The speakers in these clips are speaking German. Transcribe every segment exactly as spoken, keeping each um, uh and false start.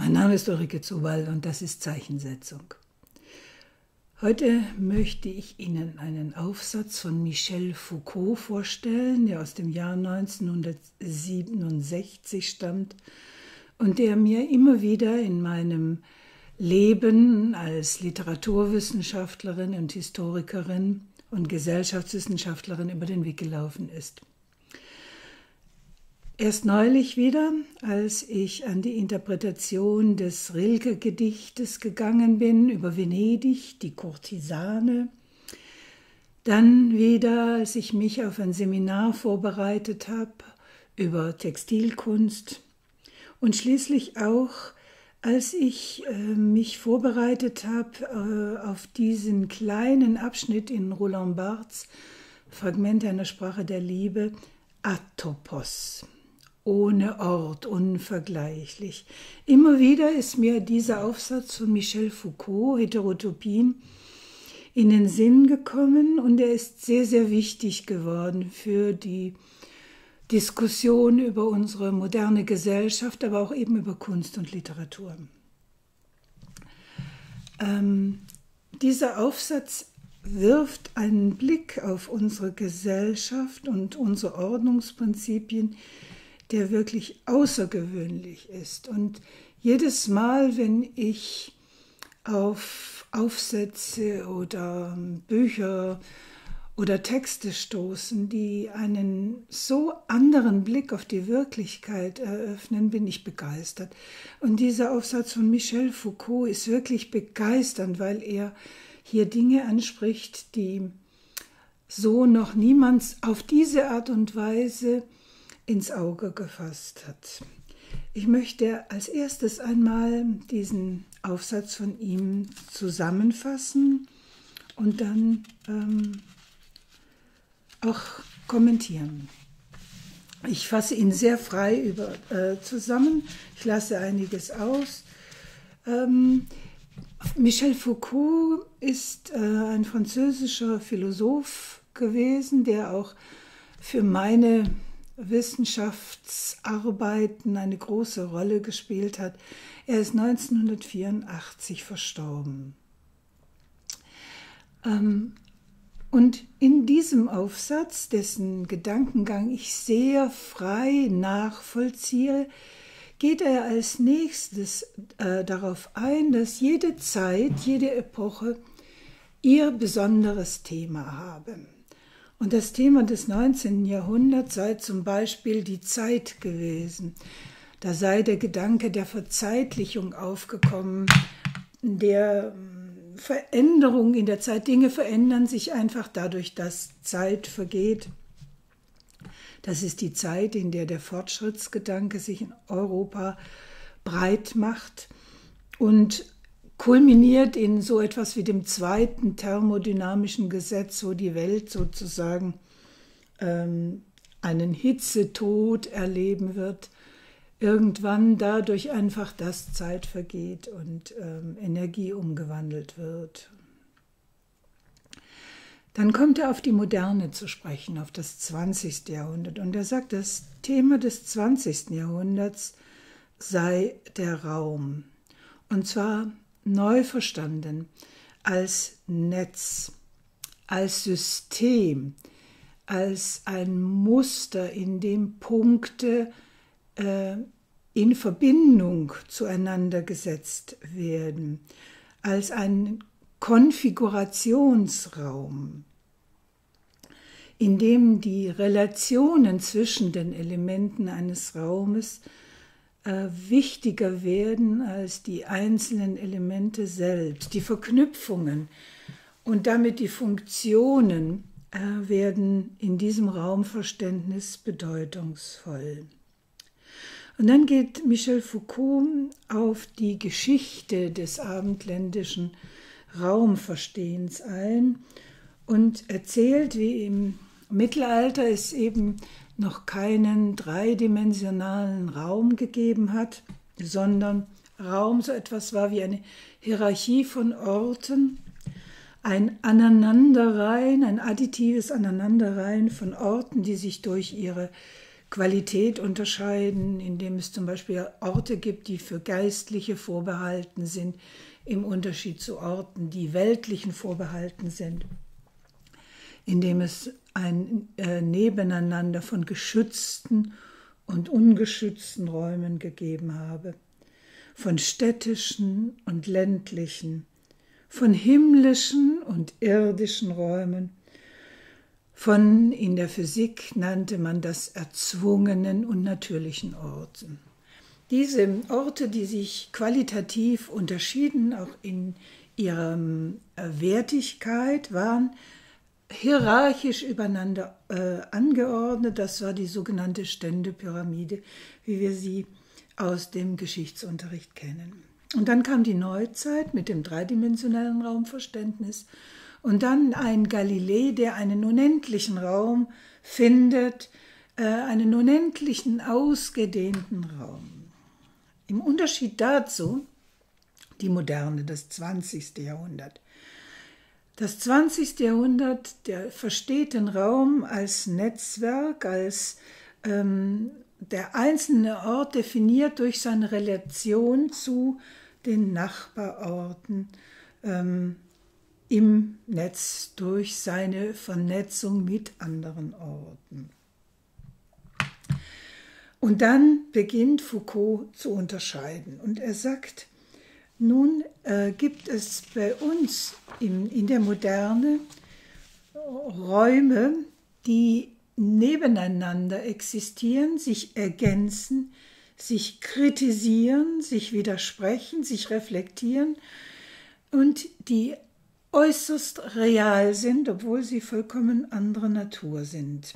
Mein Name ist Ulrike Zobal und das ist Zeichensetzung. Heute möchte ich Ihnen einen Aufsatz von Michel Foucault vorstellen, der aus dem Jahr neunzehnhundertsiebenundsechzig stammt und der mir immer wieder in meinem Leben als Literaturwissenschaftlerin und Historikerin und Gesellschaftswissenschaftlerin über den Weg gelaufen ist. Erst neulich wieder, als ich an die Interpretation des Rilke-Gedichtes gegangen bin über Venedig, die Kurtisane, dann wieder, als ich mich auf ein Seminar vorbereitet habe über Textilkunst und schließlich auch, als ich äh, mich vorbereitet habe äh, auf diesen kleinen Abschnitt in Roland Barthes Fragmente einer Sprache der Liebe, Atopos. Ohne Ort, unvergleichlich. Immer wieder ist mir dieser Aufsatz von Michel Foucault, Heterotopien, in den Sinn gekommen und er ist sehr, sehr wichtig geworden für die Diskussion über unsere moderne Gesellschaft, aber auch eben über Kunst und Literatur. Ähm, dieser Aufsatz wirft einen Blick auf unsere Gesellschaft und unsere Ordnungsprinzipien, der wirklich außergewöhnlich ist. Und jedes Mal, wenn ich auf Aufsätze oder Bücher oder Texte stoßen, die einen so anderen Blick auf die Wirklichkeit eröffnen, bin ich begeistert. Und dieser Aufsatz von Michel Foucault ist wirklich begeisternd, weil er hier Dinge anspricht, die so noch niemand auf diese Art und Weise ins Auge gefasst hat. Ich möchte als erstes einmal diesen Aufsatz von ihm zusammenfassen und dann ähm, auch kommentieren. Ich fasse ihn sehr frei über, äh, zusammen, ich lasse einiges aus. Ähm, Michel Foucault ist äh, ein französischer Philosoph gewesen, der auch für meine Wissenschaftsarbeiten eine große Rolle gespielt hat. Er ist neunzehnhundertvierundachtzig verstorben. Ähm, und in diesem Aufsatz, dessen Gedankengang ich sehr frei nachvollziehe, geht er als nächstes äh, darauf ein, dass jede Zeit, jede Epoche ihr besonderes Thema habe. Und das Thema des neunzehnten Jahrhunderts sei zum Beispiel die Zeit gewesen. Da sei der Gedanke der Verzeitlichung aufgekommen, der Veränderung in der Zeit. Dinge verändern sich einfach dadurch, dass Zeit vergeht. Das ist die Zeit, in der der Fortschrittsgedanke sich in Europa breit macht und kulminiert in so etwas wie dem zweiten thermodynamischen Gesetz, wo die Welt sozusagen ähm, einen Hitzetod erleben wird, irgendwann dadurch einfach, dass Zeit vergeht und ähm, Energie umgewandelt wird. Dann kommt er auf die Moderne zu sprechen, auf das zwanzigste Jahrhundert. Und er sagt, das Thema des zwanzigsten Jahrhunderts sei der Raum. Und zwar neu verstanden als Netz, als System, als ein Muster, in dem Punkte äh, in Verbindung zueinander gesetzt werden, als ein Konfigurationsraum, in dem die Relationen zwischen den Elementen eines Raumes äh, wichtiger werden als die einzelnen Elemente selbst. Die Verknüpfungen und damit die Funktionen äh, werden in diesem Raumverständnis bedeutungsvoll. Und dann geht Michel Foucault auf die Geschichte des abendländischen Raumverstehens ein und erzählt, wie im Mittelalter es eben noch keinen dreidimensionalen Raum gegeben hat, sondern Raum so etwas war wie eine Hierarchie von Orten, ein Aneinanderreihen, ein additives Aneinanderreihen von Orten, die sich durch ihre Qualität unterscheiden, indem es zum Beispiel Orte gibt, die für Geistliche vorbehalten sind, im Unterschied zu Orten, die weltlichen vorbehalten sind, indem es ein äh, Nebeneinander von geschützten und ungeschützten Räumen gegeben habe, von städtischen und ländlichen, von himmlischen und irdischen Räumen, von, in der Physik nannte man das erzwungenen und natürlichen Orten. Diese Orte, die sich qualitativ unterschieden, auch in ihrer Wertigkeit, waren hierarchisch übereinander äh, angeordnet. Das war die sogenannte Ständepyramide, wie wir sie aus dem Geschichtsunterricht kennen. Und dann kam die Neuzeit mit dem dreidimensionalen Raumverständnis und dann ein Galilei, der einen unendlichen Raum findet, äh, einen unendlichen, ausgedehnten Raum. Im Unterschied dazu die Moderne, das zwanzigste Jahrhundert. Das zwanzigste Jahrhundert, der versteht den Raum als Netzwerk, als ähm, der einzelne Ort definiert durch seine Relation zu den Nachbarorten ähm, im Netz, durch seine Vernetzung mit anderen Orten. Und dann beginnt Foucault zu unterscheiden und er sagt, nun äh, gibt es bei uns in, in der Moderne Räume, die nebeneinander existieren, sich ergänzen, sich kritisieren, sich widersprechen, sich reflektieren und die äußerst real sind, obwohl sie vollkommen anderer Natur sind.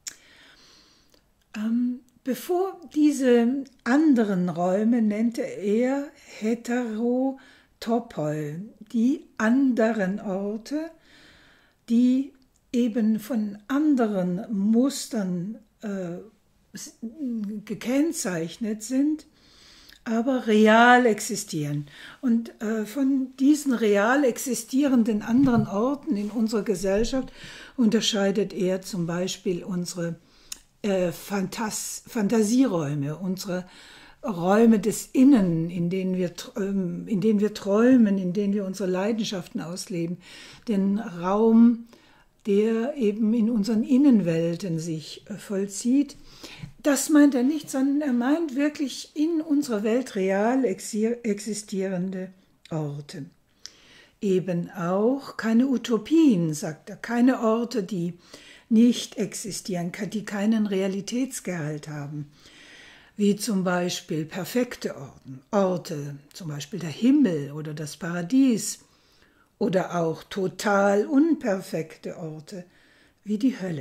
Ähm, Bevor diese anderen Räume nannte er Heterotopoi, die anderen Orte, die eben von anderen Mustern äh, gekennzeichnet sind, aber real existieren. Und äh, von diesen real existierenden anderen Orten in unserer Gesellschaft unterscheidet er zum Beispiel unsere Äh, Fantas- Fantasieräume, unsere Räume des Innen, in denen wir, ähm, in denen wir träumen, in denen wir unsere Leidenschaften ausleben, den Raum, der eben in unseren Innenwelten sich äh, vollzieht. Das meint er nicht, sondern er meint wirklich in unserer Welt real existierende Orte. Eben auch keine Utopien, sagt er, keine Orte, die nicht existieren, die keinen Realitätsgehalt haben, wie zum Beispiel perfekte Orte, Orte, zum Beispiel der Himmel oder das Paradies, oder auch total unperfekte Orte, wie die Hölle.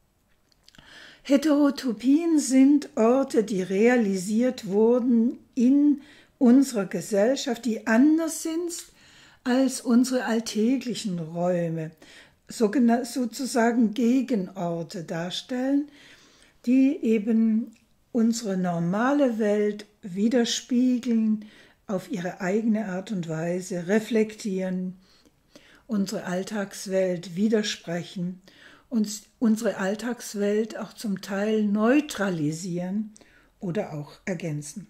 Heterotopien sind Orte, die realisiert wurden in unserer Gesellschaft, die anders sind als unsere alltäglichen Räume, sozusagen Gegenorte darstellen, die eben unsere normale Welt widerspiegeln, auf ihre eigene Art und Weise reflektieren, unsere Alltagswelt widersprechen und unsere Alltagswelt auch zum Teil neutralisieren oder auch ergänzen.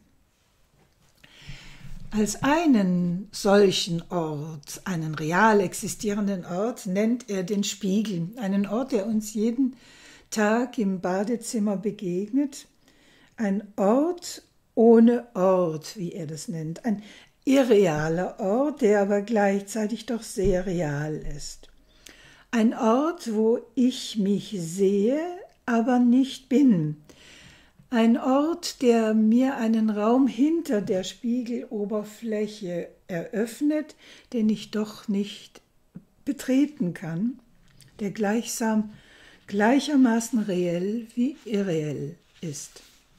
Als einen solchen Ort, einen real existierenden Ort, nennt er den Spiegel, einen Ort, der uns jeden Tag im Badezimmer begegnet, ein Ort ohne Ort, wie er das nennt, ein irrealer Ort, der aber gleichzeitig doch sehr real ist. Ein Ort, wo ich mich sehe, aber nicht bin. Ein Ort, der mir einen Raum hinter der Spiegeloberfläche eröffnet, den ich doch nicht betreten kann, der gleichsam gleichermaßen reell wie irreell ist.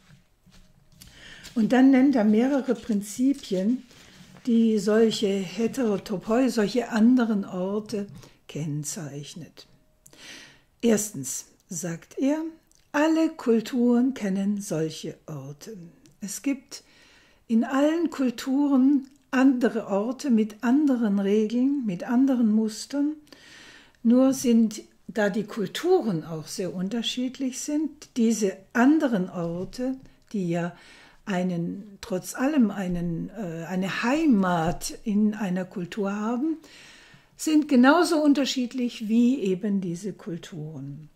Und dann nennt er mehrere Prinzipien, die solche Heterotopoi, solche anderen Orte kennzeichnet. Erstens sagt er, alle Kulturen kennen solche Orte. Es gibt in allen Kulturen andere Orte mit anderen Regeln, mit anderen Mustern, nur sind da die Kulturen auch sehr unterschiedlich sind, diese anderen Orte, die ja einen, trotz allem einen, äh, eine Heimat in einer Kultur haben, sind genauso unterschiedlich wie eben diese Kulturen.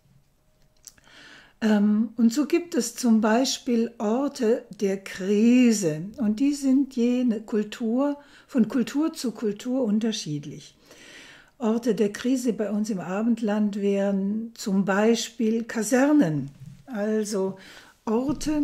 Ähm, und so gibt es zum Beispiel Orte der Krise und die sind je Kultur, von Kultur zu Kultur unterschiedlich. Orte der Krise bei uns im Abendland wären zum Beispiel Kasernen, also Orte,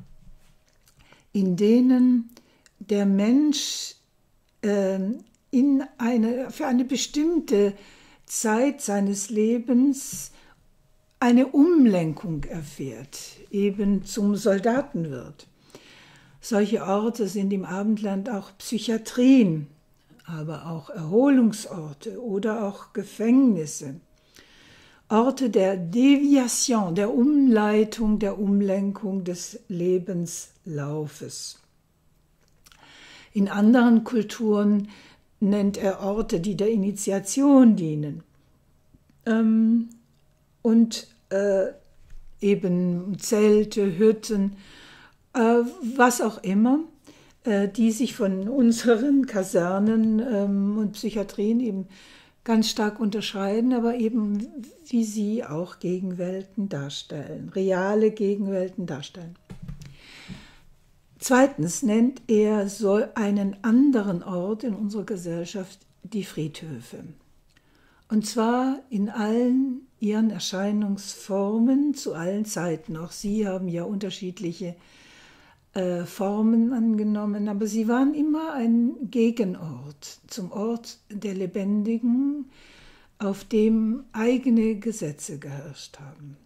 in denen der Mensch äh, in eine, für eine bestimmte Zeit seines Lebens eine Umlenkung erfährt, eben zum Soldaten wird. Solche Orte sind im Abendland auch Psychiatrien, aber auch Erholungsorte oder auch Gefängnisse. Orte der Deviation, der Umleitung, der Umlenkung des Lebenslaufes. In anderen Kulturen nennt er Orte, die der Initiation dienen. Ähm, und äh, eben Zelte, Hütten, äh, was auch immer, äh, die sich von unseren Kasernen ähm, und Psychiatrien eben ganz stark unterscheiden, aber eben wie sie auch Gegenwelten darstellen, reale Gegenwelten darstellen. Zweitens nennt er so einen anderen Ort in unserer Gesellschaft die Friedhöfe. Und zwar in allen ihren Erscheinungsformen zu allen Zeiten. Auch sie haben ja unterschiedliche äh, Formen angenommen, aber sie waren immer ein Gegenort zum Ort der Lebendigen, auf dem eigene Gesetze geherrscht haben.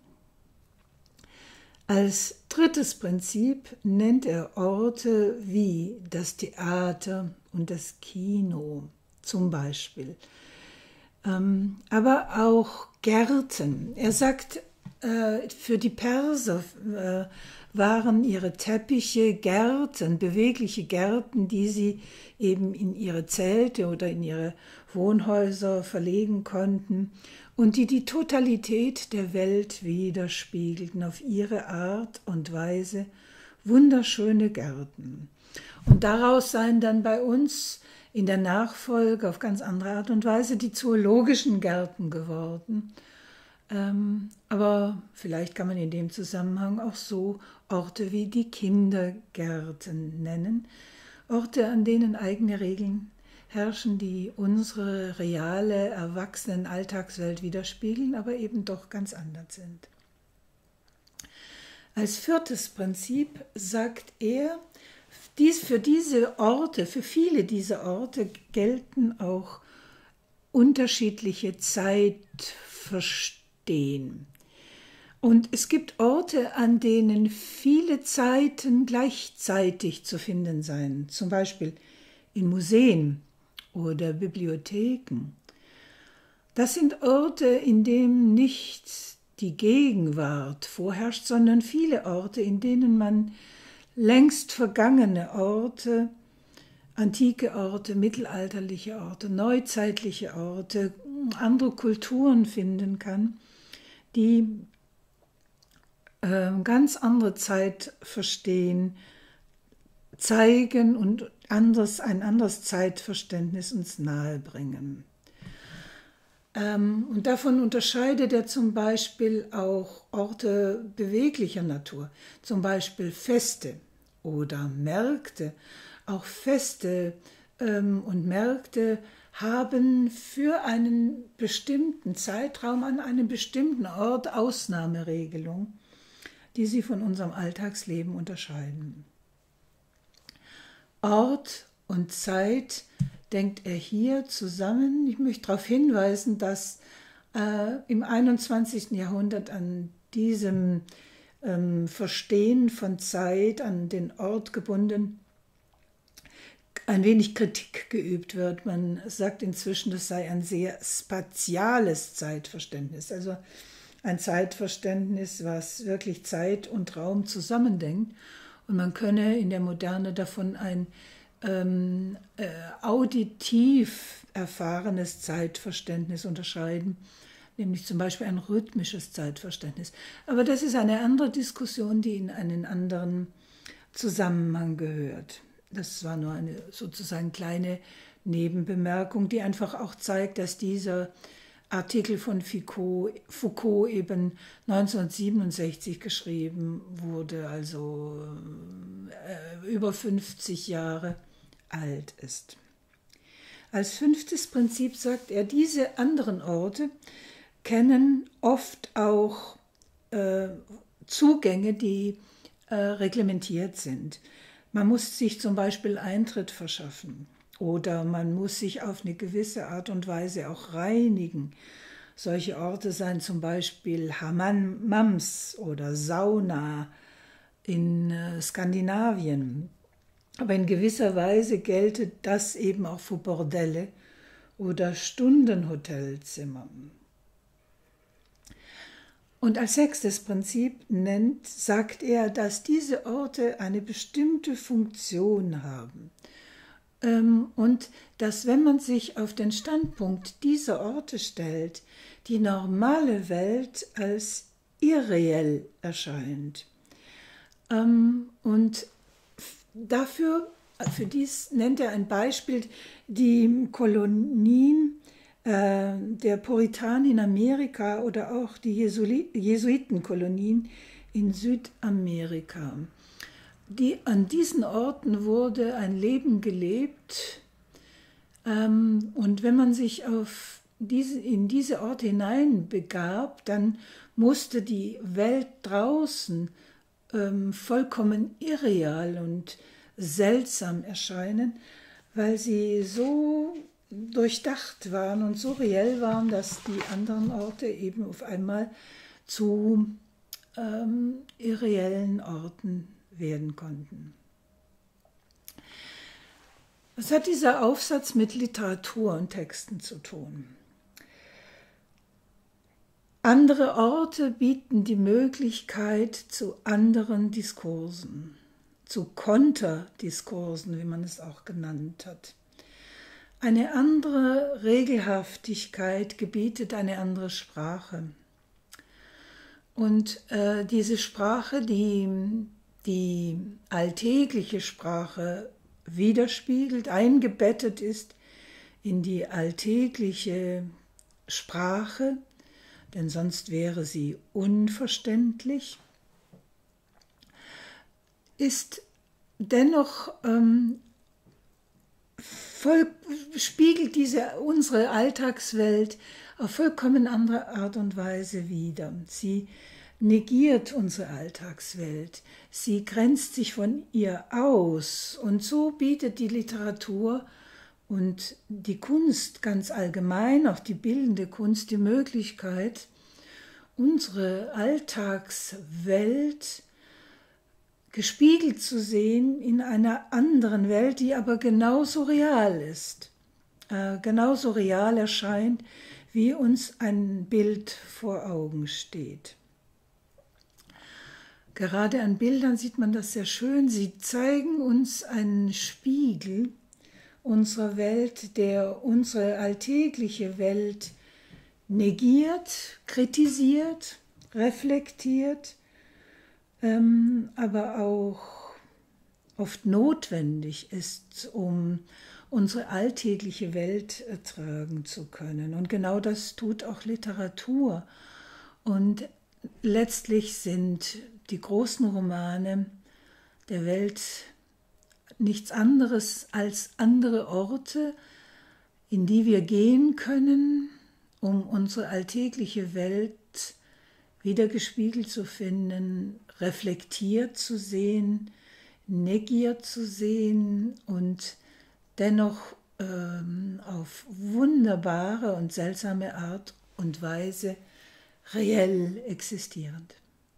Als drittes Prinzip nennt er Orte wie das Theater und das Kino zum Beispiel. Ähm, aber auch Gärten. Er sagt, äh, für die Perser äh, waren ihre Teppiche Gärten, bewegliche Gärten, die sie eben in ihre Zelte oder in ihre Wohnhäuser verlegen konnten und die die Totalität der Welt widerspiegelten auf ihre Art und Weise, wunderschöne Gärten. Und daraus seien dann bei uns in der Nachfolge auf ganz andere Art und Weise die zoologischen Gärten geworden. Ähm, aber vielleicht kann man in dem Zusammenhang auch so Orte wie die Kindergärten nennen, Orte, an denen eigene Regeln herrschen, die unsere reale, erwachsenen Alltagswelt widerspiegeln, aber eben doch ganz anders sind. Als viertes Prinzip sagt er, dies, für diese Orte, für viele dieser Orte gelten auch unterschiedliche Zeitverstehen. Und es gibt Orte, an denen viele Zeiten gleichzeitig zu finden seien, zum Beispiel in Museen oder Bibliotheken. Das sind Orte, in denen nicht die Gegenwart vorherrscht, sondern viele Orte, in denen man längst vergangene Orte, antike Orte, mittelalterliche Orte, neuzeitliche Orte, andere Kulturen finden kann, die äh, ganz andere Zeit verstehen, zeigen und anderes, ein anderes Zeitverständnis uns nahebringen. Ähm, und davon unterscheidet er zum Beispiel auch Orte beweglicher Natur, zum Beispiel Feste oder Märkte. Auch Feste ähm, und Märkte haben für einen bestimmten Zeitraum an einem bestimmten Ort Ausnahmeregelungen, die sie von unserem Alltagsleben unterscheiden. Ort und Zeit denkt er hier zusammen. Ich möchte darauf hinweisen, dass äh, im einundzwanzigsten Jahrhundert an diesem ähm, Verstehen von Zeit, an den Ort gebunden, ein wenig Kritik geübt wird. Man sagt inzwischen, das sei ein sehr spatiales Zeitverständnis, also ein Zeitverständnis, was wirklich Zeit und Raum zusammendenkt. Und man könne in der Moderne davon ein ähm, äh, auditiv erfahrenes Zeitverständnis unterscheiden, nämlich zum Beispiel ein rhythmisches Zeitverständnis. Aber das ist eine andere Diskussion, die in einen anderen Zusammenhang gehört. Das war nur eine sozusagen kleine Nebenbemerkung, die einfach auch zeigt, dass dieser Artikel von Foucault, Foucault eben neunzehnhundertsiebenundsechzig geschrieben wurde, also äh, über fünfzig Jahre alt ist. Als fünftes Prinzip sagt er, diese anderen Orte kennen oft auch äh, Zugänge, die äh, reglementiert sind. Man muss sich zum Beispiel Eintritt verschaffen oder man muss sich auf eine gewisse Art und Weise auch reinigen. Solche Orte seien zum Beispiel Hammams oder Sauna in äh, Skandinavien. Aber in gewisser Weise gelte das eben auch für Bordelle oder Stundenhotelzimmer. Und als sechstes Prinzip nennt, sagt er, dass diese Orte eine bestimmte Funktion haben. Und dass, wenn man sich auf den Standpunkt dieser Orte stellt, die normale Welt als irreell erscheint. Und dafür, für dies nennt er ein Beispiel, die Kolonien äh, der Puritaner in Amerika oder auch die Jesuitenkolonien in Südamerika. Die, an diesen Orten wurde ein Leben gelebt ähm, und wenn man sich auf diese, in diese Orte hineinbegab, dann musste die Welt draußen ähm, vollkommen irreal und seltsam erscheinen, weil sie so durchdacht waren und so reell waren, dass die anderen Orte eben auf einmal zu ähm, irreellen Orten werden konnten. Was hat dieser Aufsatz mit Literatur und Texten zu tun? Andere Orte bieten die Möglichkeit zu anderen Diskursen, zu Konterdiskursen, wie man es auch genannt hat. Eine andere Regelhaftigkeit gebietet eine andere Sprache. Und äh, diese Sprache, die die alltägliche Sprache widerspiegelt, eingebettet ist in die alltägliche Sprache, denn sonst wäre sie unverständlich, ist dennoch ähm, voll, spiegelt diese unsere Alltagswelt auf vollkommen andere Art und Weise wider. Sie negiert unsere Alltagswelt, sie grenzt sich von ihr aus und so bietet die Literatur und die Kunst ganz allgemein, auch die bildende Kunst, die Möglichkeit, unsere Alltagswelt gespiegelt zu sehen in einer anderen Welt, die aber genauso real ist, äh, genauso real erscheint, wie uns ein Bild vor Augen steht. Gerade an Bildern sieht man das sehr schön. Sie zeigen uns einen Spiegel unserer Welt, der unsere alltägliche Welt negiert, kritisiert, reflektiert, ähm, aber auch oft notwendig ist, um unsere alltägliche Welt ertragen zu können. Und genau das tut auch Literatur. Und letztlich sind die großen Romane der Welt nichts anderes als andere Orte, in die wir gehen können, um unsere alltägliche Welt wieder gespiegelt zu finden, reflektiert zu sehen, negiert zu sehen und dennoch ähm, auf wunderbare und seltsame Art und Weise reell existierend.